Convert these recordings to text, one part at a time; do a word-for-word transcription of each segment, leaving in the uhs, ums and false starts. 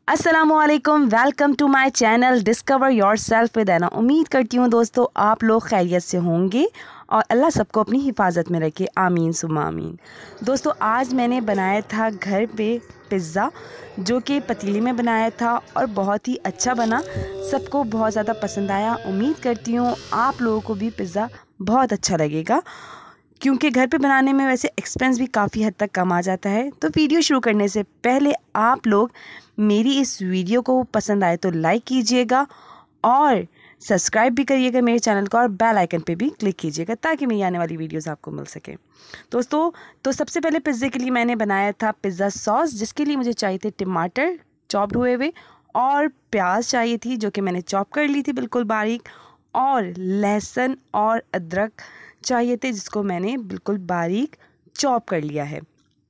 अस्सलामुअलैकुम, welcome to my channel discover yourself with Ana. उम्मीद करती हूँ दोस्तों आप लोग खैरियत से होंगे और अल्लाह सबको अपनी हिफाजत में रखे, आमीन सुम्मा आमीन। दोस्तों आज मैंने बनाया था घर पे पिज़्ज़ा, जो कि पतीली में बनाया था और बहुत ही अच्छा बना, सबको बहुत ज़्यादा पसंद आया। उम्मीद करती हूँ आप लोगों को भी पिज़्ज़ा बहुत अच्छा लगेगा, क्योंकि घर पे बनाने में वैसे एक्सपेंस भी काफ़ी हद तक कम आ जाता है। तो वीडियो शुरू करने से पहले आप लोग मेरी इस वीडियो को पसंद आए तो लाइक कीजिएगा और सब्सक्राइब भी करिएगा मेरे चैनल को, और बेल आइकन पे भी क्लिक कीजिएगा ताकि मेरी आने वाली वीडियोस आपको मिल सके। दोस्तों तो सबसे पहले पिज़्ज़े के लिए मैंने बनाया था पिज़्ज़ा सॉस, जिसके लिए मुझे चाहिए थे टमाटर चॉप्ड हुए हुए और प्याज चाहिए थी जो कि मैंने चॉप कर ली थी बिल्कुल बारीक, और लहसुन और अदरक चाहिए थे जिसको मैंने बिल्कुल बारीक चॉप कर लिया है।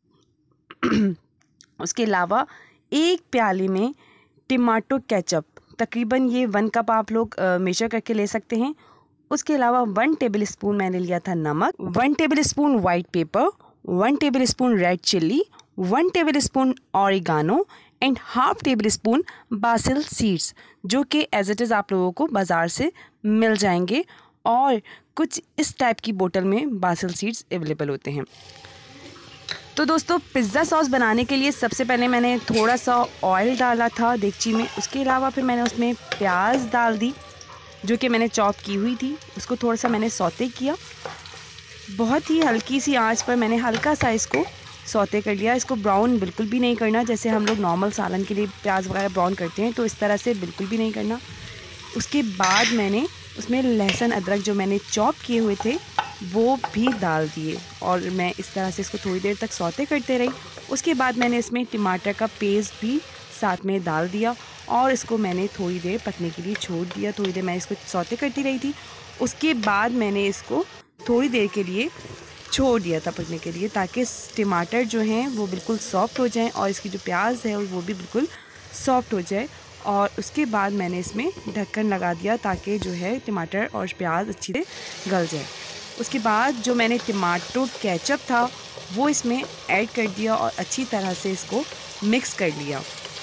उसके अलावा एक प्याली में टमाटो केचप, तकरीबन ये वन कप आप लोग मेजर करके ले सकते हैं। उसके अलावा वन टेबल स्पून मैंने लिया था नमक, one tablespoon white pepper, one tablespoon red chilli, one tablespoon oregano and half tablespoon basil seeds, जो कि एज इट इज़ आप लोगों को बाज़ार से मिल जाएंगे, और कुछ इस टाइप की बोतल में बासिल सीड्स अवेलेबल होते हैं। तो दोस्तों पिज़्ज़ा सॉस बनाने के लिए सबसे पहले मैंने थोड़ा सा ऑयल डाला था देगची में। उसके अलावा फिर मैंने उसमें प्याज डाल दी जो कि मैंने चॉप की हुई थी। उसको थोड़ा सा मैंने सौते किया, बहुत ही हल्की सी आंच पर मैंने हल्का सा इसको सौते कर लिया। इसको ब्राउन बिल्कुल भी नहीं करना, जैसे हम लोग नॉर्मल सालन के लिए प्याज वगैरह ब्राउन करते हैं, तो इस तरह से बिल्कुल भी नहीं करना। उसके बाद मैंने उसमें लहसुन अदरक जो मैंने चॉप किए हुए थे वो भी डाल दिए, और मैं इस तरह से इसको थोड़ी देर तक सौते करते रही। उसके बाद मैंने इसमें टमाटर का पेस्ट भी साथ में डाल दिया और इसको मैंने थोड़ी देर पकने के लिए छोड़ दिया। थोड़ी देर मैं इसको सौते करती रही थी। उसके बाद मैंने इसको थोड़ी देर के लिए छोड़ दिया था पकने के लिए, ताकि टमाटर जो हैं वो बिल्कुल सॉफ्ट हो जाएँ और इसकी जो प्याज है वो भी बिल्कुल सॉफ्ट हो जाए। और उसके बाद मैंने इसमें ढक्कन लगा दिया ताकि जो है टमाटर और प्याज अच्छी से गल जाए। उसके बाद जो मैंने टमाटो केचप था वो इसमें ऐड कर दिया और अच्छी तरह से इसको मिक्स कर लिया।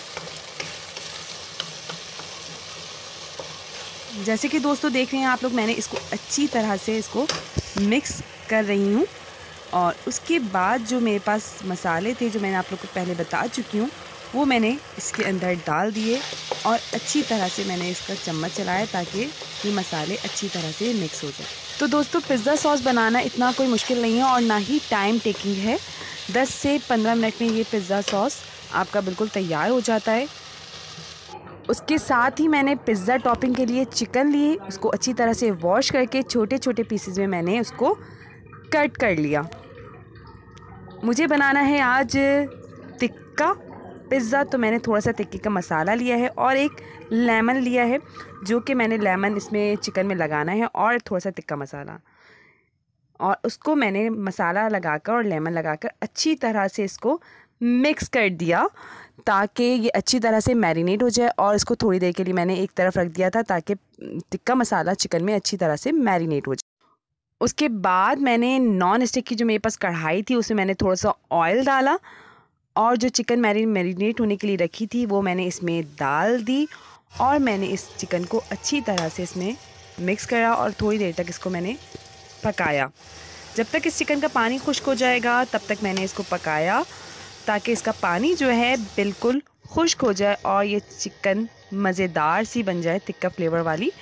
जैसे कि दोस्तों देख रहे हैं आप लोग, मैंने इसको अच्छी तरह से इसको मिक्स कर रही हूँ। और उसके बाद जो मेरे पास मसाले थे जो मैंने आप लोग को पहले बता चुकी हूँ वो मैंने इसके अंदर डाल दिए और अच्छी तरह से मैंने इसका चम्मच चलाया ताकि ये मसाले अच्छी तरह से मिक्स हो जाए। तो दोस्तों पिज़्ज़ा सॉस बनाना इतना कोई मुश्किल नहीं है और ना ही टाइम टेकिंग है। दस से पंद्रह मिनट में ये पिज़्ज़ा सॉस आपका बिल्कुल तैयार हो जाता है। उसके साथ ही मैंने पिज़्ज़ा टॉपिंग के लिए चिकन लिए, उसको अच्छी तरह से वॉश करके छोटे छोटे पीसेस में मैंने उसको कट कर लिया। मुझे बनाना है आज टिक्का पिज़्ज़ा, तो मैंने थोड़ा सा टिक्की का मसाला लिया है और एक लेमन लिया है जो कि मैंने लेमन इसमें चिकन में लगाना है, और थोड़ा सा टिक्का मसाला, और उसको मैंने मसाला लगाकर और लेमन लगाकर अच्छी तरह से इसको मिक्स कर दिया ताकि ये अच्छी तरह से मैरिनेट हो जाए। और इसको थोड़ी देर के लिए मैंने एक तरफ रख दिया था ताकि टिक्का मसाला चिकन में अच्छी तरह से मैरिनेट हो जाए। उसके बाद मैंने नॉन स्टिक की जो मेरे पास कढ़ाई थी उसमें मैंने थोड़ा सा ऑयल डाला और जो चिकन मैरि मैरिनेट होने के लिए रखी थी वो मैंने इसमें डाल दी, और मैंने इस चिकन को अच्छी तरह से इसमें मिक्स करा और थोड़ी देर तक इसको मैंने पकाया। जब तक इस चिकन का पानी खुश्क हो जाएगा तब तक मैंने इसको पकाया ताकि इसका पानी जो है बिल्कुल खुश्क हो जाए और ये चिकन मज़ेदार सी बन जाए, तिक्का फ्लेवर वाली।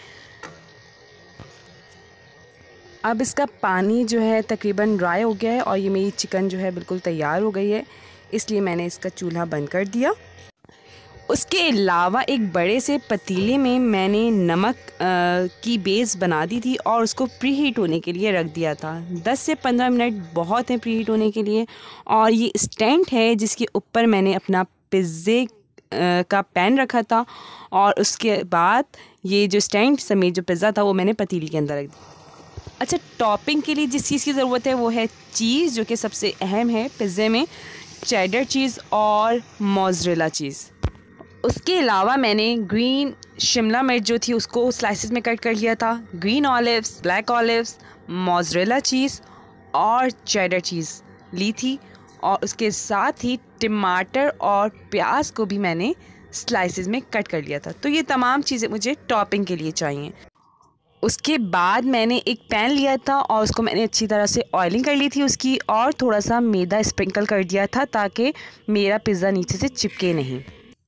अब इसका पानी जो है तकरीबन ड्राई हो गया है और ये मेरी चिकन जो है बिल्कुल तैयार हो गई है, इसलिए मैंने इसका चूल्हा बंद कर दिया। उसके अलावा एक बड़े से पतीले में मैंने नमक आ, की बेस बना दी थी और उसको प्री हीट होने के लिए रख दिया था। दस से पंद्रह मिनट बहुत है प्री हीट होने के लिए। और ये स्टैंड है जिसके ऊपर मैंने अपना पिज़्ज़े का पैन रखा था, और उसके बाद ये जो स्टैंड समेत जो पिज़्ज़ा था वो मैंने पतीली के अंदर रख दिया। अच्छा, टॉपिंग के लिए जिस चीज़ की ज़रूरत है वो है चीज़, जो कि सबसे अहम है पिज़्ज़े में, चेडर चीज़ और मोज़रेला चीज़। उसके अलावा मैंने ग्रीन शिमला मिर्च जो थी उसको स्लाइसेस में कट कर लिया था, green olives, black olives, mozzarella cheese और चेडर चीज़ ली थी, और उसके साथ ही टमाटर और प्याज को भी मैंने स्लाइसेस में कट कर लिया था। तो ये तमाम चीज़ें मुझे टॉपिंग के लिए चाहिए। उसके बाद मैंने एक पैन लिया था और उसको मैंने अच्छी तरह से ऑयलिंग कर ली थी उसकी, और थोड़ा सा मैदा स्प्रिंकल कर दिया था ताकि मेरा पिज़्ज़ा नीचे से चिपके नहीं।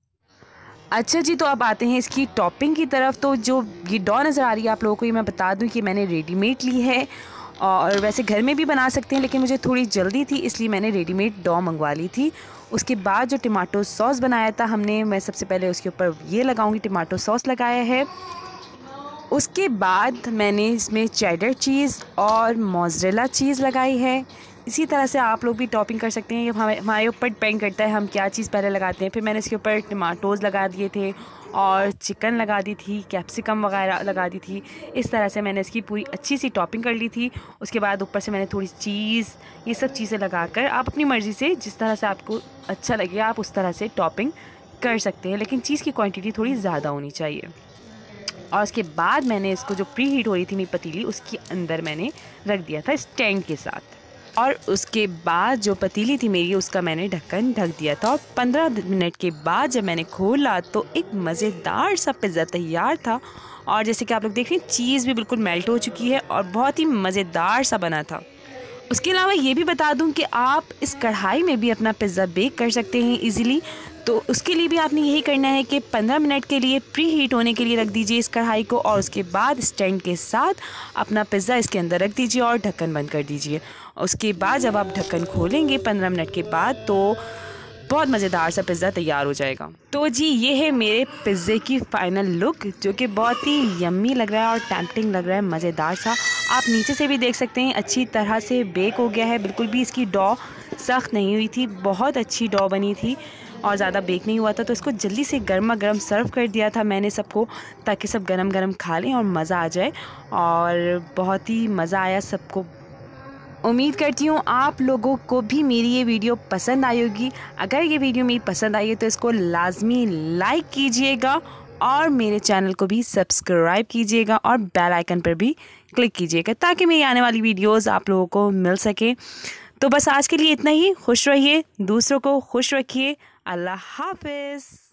अच्छा जी, तो अब आते हैं इसकी टॉपिंग की तरफ। तो जो ये डॉ नज़र आ रही है आप लोगों को, ये मैं बता दूं कि मैंने रेडीमेड ली है, और वैसे घर में भी बना सकते हैं, लेकिन मुझे थोड़ी जल्दी थी इसलिए मैंने रेडीमेड डॉ मंगवा ली थी। उसके बाद जो टमाटो सॉस बनाया था हमने, मैं सबसे पहले उसके ऊपर ये लगाऊंगी, टमाटो सॉस लगाया है। उसके बाद मैंने इसमें चेडर चीज़ और मोज़रेला चीज़ लगाई है। इसी तरह से आप लोग भी टॉपिंग कर सकते हैं, ये हमारे हमारे ऊपर डिपेंड करता है हम क्या चीज़ पहले लगाते हैं। फिर मैंने इसके ऊपर टमाटोज़ लगा दिए थे और चिकन लगा दी थी, कैप्सिकम वगैरह लगा दी थी। इस तरह से मैंने इसकी पूरी अच्छी सी टॉपिंग कर ली थी। उसके बाद ऊपर से मैंने थोड़ी चीज़, ये सब चीज़ें लगाकर आप अपनी मर्ज़ी से जिस तरह से आपको अच्छा लगे आप उस तरह से टॉपिंग कर सकते हैं, लेकिन चीज़ की क्वान्टिटी थोड़ी ज़्यादा होनी चाहिए। और उसके बाद मैंने इसको जो प्री हीट हो रही थी मेरी पतीली, उसके अंदर मैंने रख दिया था स्टैंड के साथ। और उसके बाद जो पतीली थी मेरी, उसका मैंने ढक्कन ढक दिया था। और पंद्रह मिनट के बाद जब मैंने खोला तो एक मज़ेदार सा पिज़्ज़ा तैयार था। और जैसे कि आप लोग देख रहे हैं, चीज़ भी बिल्कुल मेल्ट हो चुकी है और बहुत ही मज़ेदार सा बना था। उसके अलावा ये भी बता दूं कि आप इस कढ़ाई में भी अपना पिज़्ज़ा बेक कर सकते हैं इजीली। तो उसके लिए भी आपने यही करना है कि पंद्रह मिनट के लिए प्री हीट होने के लिए रख दीजिए इस कढ़ाई को, और उसके बाद स्टैंड के साथ अपना पिज़्ज़ा इसके अंदर रख दीजिए और ढक्कन बंद कर दीजिए। उसके बाद जब आप ढक्कन खोलेंगे पंद्रह मिनट के बाद, तो बहुत मज़ेदार सा पिज़्ज़ा तैयार हो जाएगा। तो जी, ये है मेरे पिज़्ज़े की फ़ाइनल लुक, जो कि बहुत ही यम्मी लग रहा है और टेम्पटिंग लग रहा है, मज़ेदार सा। आप नीचे से भी देख सकते हैं अच्छी तरह से बेक हो गया है, बिल्कुल भी इसकी डॉ सख्त नहीं हुई थी, बहुत अच्छी डॉ बनी थी और ज़्यादा बेक नहीं हुआ था। तो इसको जल्दी से गर्मा गर्म सर्व कर दिया था मैंने सबको, ताकि सब गरम गरम खा लें और मज़ा आ जाए। और बहुत ही मज़ा आया सबको। उम्मीद करती हूँ आप लोगों को भी मेरी ये वीडियो पसंद आई होगी। अगर ये वीडियो मेरी पसंद आई है तो इसको लाजमी लाइक कीजिएगा और मेरे चैनल को भी सब्सक्राइब कीजिएगा और बेल आइकन पर भी क्लिक कीजिएगा, ताकि मेरी आने वाली वीडियोस आप लोगों को मिल सके। तो बस आज के लिए इतना ही। खुश रहिए, दूसरों को खुश रखिए। अल्लाह हाफ़िज़।